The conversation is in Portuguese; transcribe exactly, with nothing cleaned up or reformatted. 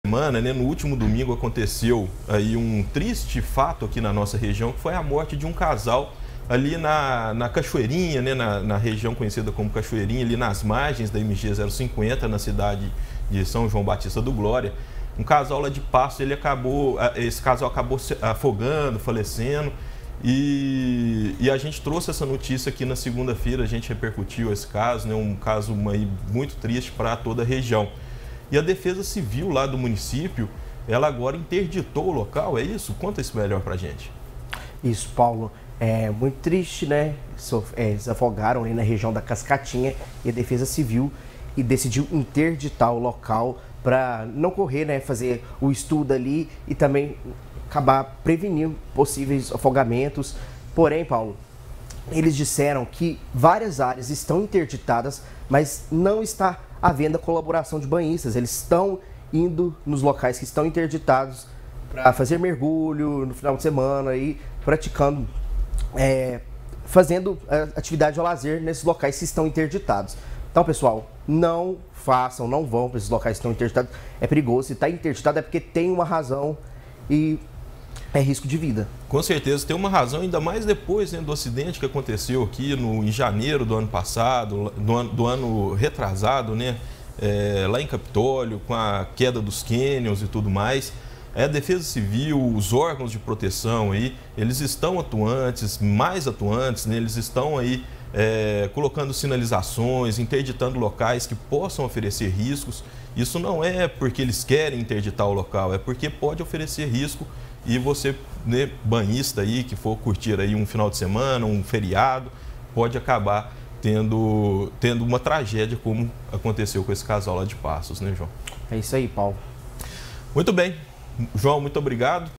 semana, né, no último domingo aconteceu aí um triste fato aqui na nossa região, que foi a morte de um casal ali na, na Cachoeirinha, né, na, na região conhecida como Cachoeirinha, ali nas margens da M G zero cinquenta, na cidade de São João Batista do Glória. Um casal lá de Passo, ele acabou, esse casal acabou se afogando, falecendo, e, e a gente trouxe essa notícia aqui na segunda-feira, a gente repercutiu esse caso, né, um caso aí, muito triste para toda a região. E a Defesa Civil lá do município, ela agora interditou o local, é isso? Conta isso melhor pra gente. Isso, Paulo. É muito triste, né? Eles afogaram ali na região da Cascatinha e a Defesa Civil e decidiu interditar o local para não correr, né? Fazer o estudo ali e também acabar prevenindo possíveis afogamentos. Porém, Paulo, eles disseram que várias áreas estão interditadas, mas não está havendo a colaboração de banhistas. Eles estão indo nos locais que estão interditados para fazer mergulho no final de semana e praticando, é, fazendo atividade ao lazer nesses locais que estão interditados. Então, pessoal, não façam, não vão para esses locais que estão interditados. É perigoso. Se está interditado é porque tem uma razão e é risco de vida. Com certeza, tem uma razão, ainda mais depois, né, do acidente que aconteceu aqui no, em janeiro do ano passado, do ano, do ano retrasado, né, é, lá em Capitólio, com a queda dos cânions e tudo mais. É, a Defesa Civil, os órgãos de proteção aí, eles estão atuantes, mais atuantes, né, eles estão aí é, colocando sinalizações, interditando locais que possam oferecer riscos. Isso não é porque eles querem interditar o local, é porque pode oferecer risco. E você, né, banhista aí, que for curtir aí um final de semana, um feriado, pode acabar tendo, tendo uma tragédia como aconteceu com esse casal lá de Passos, né, João? É isso aí, Paulo. Muito bem. João, muito obrigado.